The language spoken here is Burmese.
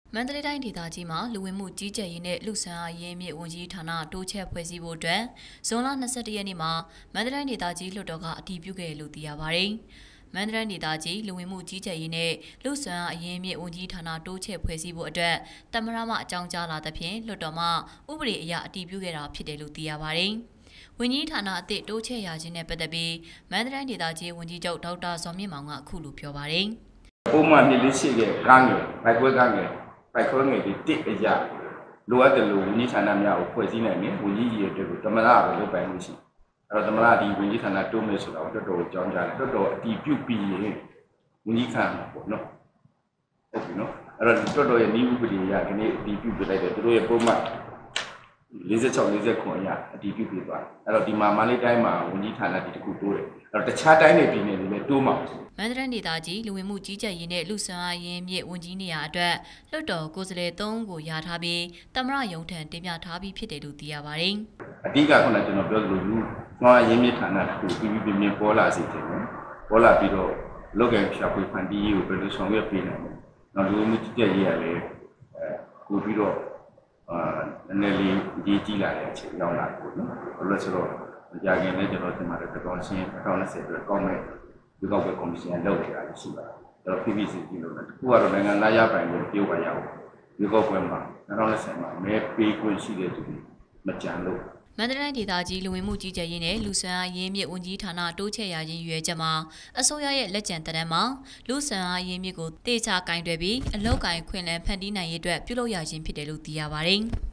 မန္တလေးတိုင်းဒေသကြီးမှာလူဝင်မှုကြီးကြပ်ရေးနဲ့လူ့ဆန်အားရင်းမြစ်ဝန်ကြီးဌာနတိုးချဲ့ဖွဲ့စည်းဖို့အတွက်ဇွန်လ22ရက်နေ့မှာမန္တလေးတိုင်းဒေသကြီးလွှတ်တော်ကအတည်ပြုခဲ့လို့သိရပါတယ်။မန္တလေးတိုင်းဒေသကြီးလူဝင်မှုကြီးကြပ်ရေးနဲ့လူ့ဆန်အားရင်းမြစ်ဝန်ကြီးဌာနတိုးချဲ့ဖွဲ့စည်းဖို့အတွက်တမရမအကြောင်းကြားလာသဖြင့်လွှတ်တော်မှဥပဒေအရအတည်ပြုခဲ့တာဖြစ်တယ်လို့သိရပါတယ်။ဝန်ကြီးဌာနအသစ်တိုးချဲ့ရခြင်းနဲ့ပတ်သက်ပြီးမန္တလေးတိုင်းဒေသကြီးဝန်ကြီးချုပ်ဒေါက်တာဇော်မြင့်မောင်ကအခုလိုပြောပါတယ်။ပုံမှန်ပြည်လေးရှိတဲ့ကမ်းငယ်ဘိုက်ပွဲကမ်းငယ်ပိုက်ခွဲငယ်ဒီတစ်အရာလိုအပ်တယ်လို့ဝန်ကြီးဌာနများကိုဖွဲ့စည်းနိုင်တယ်ဝန်ကြီးရဲ့အတွက်ကိုသမရပဲလုပ်ပိုင်လို့ရှိအဲ့တော့သမရဒီဝန်ကြီးဌာနတိုးမယ်ဆိုတော့တော်တော်ကြောင်းကြတယ်တော်တော်အတီးပြုတ်ပြီးရင်ဝန်ကြီးခံမှာပေါ့နော်ဟုတ်ပြီနော်အဲ့တော့တော်တော်ရဲ့ဤဥပဒေအရဒီနေ့အတီးပြုတ်ပြလိုက်တယ်သူတို့ရဲ့ပုံမှန်46 49အရာအတီးပြုတ်ပြသွားအဲ့တော့ဒီမှာမန္တလေးတိုင်းမှာဝန်ကြီးဌာနဒီတစ်ခုတိုးတယ်အဲ့တော့တခြားတိုင်းတွေပြည်နယ်တွေလည်းတိုးမှာမန္တလေးဒေသကြီးလူဝင်မှုကြီးကြပ်ရေးနဲ့လူ့ဆန်အားရင်းမြစ်ဝန်ကြီးနေရာအတွက်လွှတ်တော်ကိုယ်စားလှယ်3ကိုယာထားပြီးသမရယုံထံတင်ပြထားပြီးဖြစ်တယ်လို့သိရပါတယ်။အဓိကခုနကကျွန်တော်ပြောသလိုလူငွားရင်းမြစ်ဌာနတစ်ခုပြီးပြင်းပေါ်လာစေတယ်နော်။ပေါ်လာပြီးတော့လောက်ကင်ဖြာဖွေဖန်တီးရေးကိုဘယ်လိုဆောင်ရွက်ပေးနိုင်လဲ။နောက်လူဝင်မှုကြီးကြပ်ရေးရလဲပို့ပြီးတော့နည်းနည်းလေးကြီးလာတဲ့အချိန်ရောက်လာတယ်နော်။ဘာလို့လဲဆိုတော့ကြာခင်လည်းကျွန်တော်ဒီမှာတော်တော်ရှင်း2020အတွက်ကောင်းမဲ့ဒီကောက်ပဲကော်မရှင်လုပ်နေတာရှိပါတယ်။အဲ့တော့ PPC ကြီးလို့လည်းအခုကတော့နိုင်ငံသားရပိုင်ကိုပြောပါရအောင်ဒီကောက်ပွဲမှာ2020မှာမဲပေးခွင့်ရှိတဲ့သူမကြံလို့မန္တလေးဒေသကြီးလူဝင်မှုကြီးကြပ်ရေးနဲ့လူ့ဆန်အားရင်းမြစ်ဝန်ကြီးဌာနတိုးချဲ့ရခြင်းရွေးချက်မှာအစိုးရရဲ့လက်ကျန်တန်းမှာလူ့ဆန်အားရင်းမြစ်ကိုတေချာကင်တွယ်ပြီးအလောက်ကိုင်ခွင့်လန်းဖန်တီးနိုင်ရေးအတွက်ပြုလုပ်ရခြင်းဖြစ်တယ်လို့သိရပါတယ်။